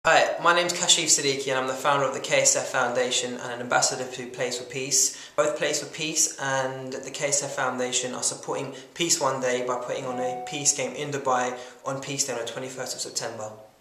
Hi, my name's Kashif Siddiqi and I'm the founder of the KSF Foundation and an ambassador to Place for Peace. Both Place for Peace and the KSF Foundation are supporting Peace One Day by putting on a peace game in Dubai on Peace Day on the 21st of September.